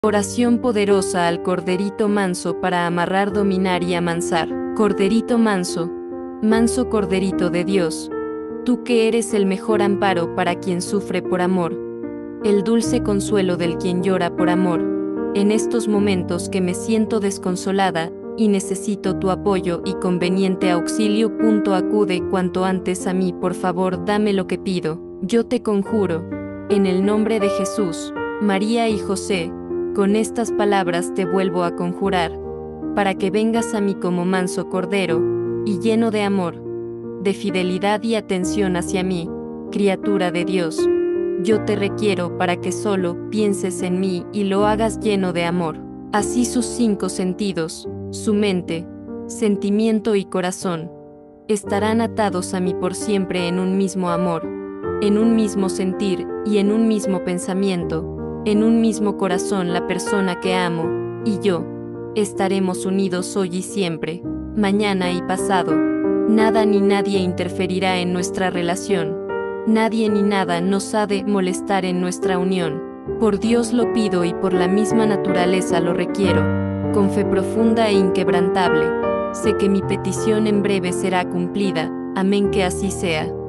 Oración poderosa al corderito manso para amarrar, dominar y amansar. Corderito manso, manso corderito de Dios, tú que eres el mejor amparo para quien sufre por amor, el dulce consuelo del quien llora por amor. En estos momentos que me siento desconsolada y necesito tu apoyo y conveniente auxilio. Acude cuanto antes a mí, por favor, dame lo que pido. Yo te conjuro, en el nombre de Jesús, María y José, con estas palabras te vuelvo a conjurar, para que vengas a mí como manso cordero, y lleno de amor, de fidelidad y atención hacia mí, criatura de Dios. Yo te requiero para que solo pienses en mí y lo hagas lleno de amor. Así sus 5 sentidos, su mente, sentimiento y corazón, estarán atados a mí por siempre en un mismo amor, en un mismo sentir y en un mismo pensamiento, en un mismo corazón. La persona que amo y yo estaremos unidos hoy y siempre, mañana y pasado. Nada ni nadie interferirá en nuestra relación. Nadie ni nada nos ha de molestar en nuestra unión. Por Dios lo pido y por la misma naturaleza lo requiero, con fe profunda e inquebrantable. Sé que mi petición en breve será cumplida. Amén, que así sea.